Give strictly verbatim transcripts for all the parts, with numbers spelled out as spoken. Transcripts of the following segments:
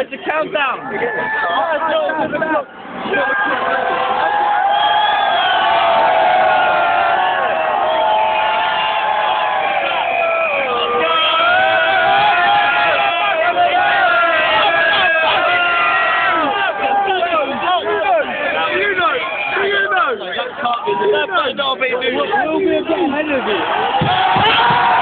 Where's the countdown? That might not be new. We'll be a bit ahead of it.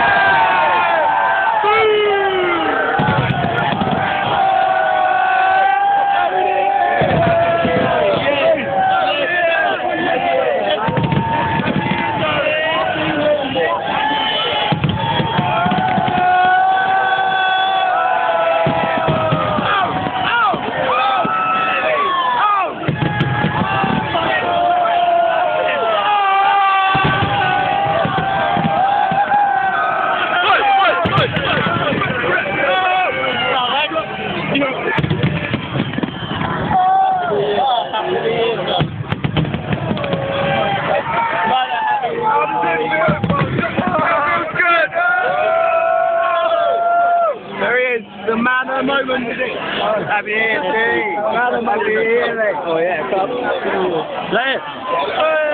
The man of the moment. Happy New Year, man of the moment. Oh yeah, come. Play it.